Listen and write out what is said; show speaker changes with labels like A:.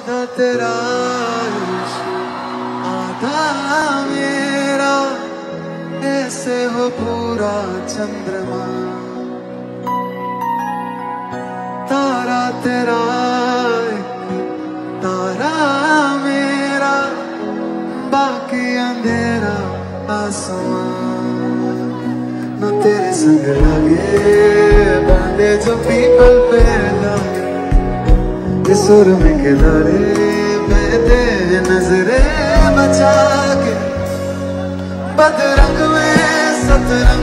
A: आधा तेरा इश्क आधा मेरा, ऐसे हो पूरा चंद्रमा। तारा तेरा एक तारा मेरा, बाकी अंधेरा आसमां। न तेरे संग लगे बांधे जो पीपल पे लगे, ये सुर में किनारे बहते नजरे बचा के, बदरंग में सतरंग